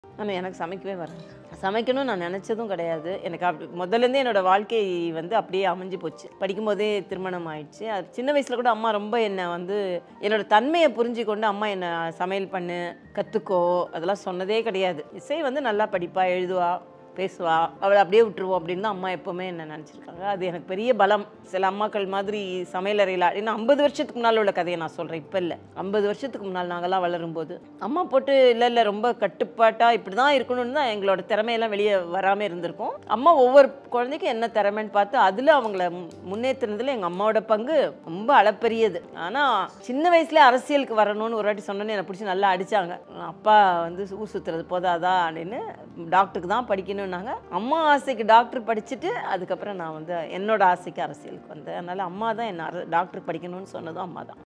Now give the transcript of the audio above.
ஆனா எனக்கு சமைக்கவே வராது. சமைக்கணும்னு நான் நினச்சதும் கிடையாது. எனக்கு முதல்லேருந்தே என்னோடய வாழ்க்கை அப்படியே அமைஞ்சு போச்சு. படிக்கும்போதே திருமணம் ஆயிடுச்சு. அது சின்ன வயசில் கூட அம்மா ரொம்ப என்னை என்னோட தன்மையை புரிஞ்சுக்கொண்டு அம்மா என்னை சமையல் பண்ணு, கற்றுக்கோ அதெல்லாம் சொன்னதே கிடையாது. இசை நல்லா படிப்பா, எழுதுவா, பேசுவா, அவளை அப்படியே விட்டுருவோம் அப்படின்னு தான் அம்மா எப்போவுமே என்ன நினச்சிருக்காங்க. அது எனக்கு பெரிய பலம். சில அம்மாக்கள் மாதிரி சமையலறையில் இன்னும் 50 வருஷத்துக்கு முன்னால் உள்ள கதையை நான் சொல்கிறேன், இப்போ இல்லை. 50 வருஷத்துக்கு முன்னால் நாங்கள்லாம் வளரும்போது அம்மா போட்டு இல்லை ரொம்ப கட்டுப்பாட்டாக இப்படி தான் இருக்கணும்னு தான் எங்களோட திறமையெல்லாம் வெளியே வராமல் இருந்திருக்கும். அம்மா ஒவ்வொரு குழந்தைக்கும் என்ன திறமைன்னு பார்த்து அதில் அவங்கள முன்னேற்றினதில் எங்கள் அம்மாவோட பங்கு ரொம்ப அளப்பரியது. ஆனால் சின்ன வயசுலேயே அரசியலுக்கு வரணும்னு ஒரு வாட்டி சொன்னோன்னே என்னை பிடிச்சி நல்லா அடித்தாங்க. அப்பா ஊர் சுற்றுறது போதாதா அப்படின்னு டாக்டருக்கு தான் படிக்கணும். அம்மா ஆசைக்கு டாக்டர் படிச்சுட்டு அதுக்கப்புறம் நான் என்னோட ஆசைக்கு அரசியலுக்கு வந்தேன். அதனால அம்மா தான் என்ன டாக்டர் படிக்கணும்னு சொன்னதும் அம்மா தான்.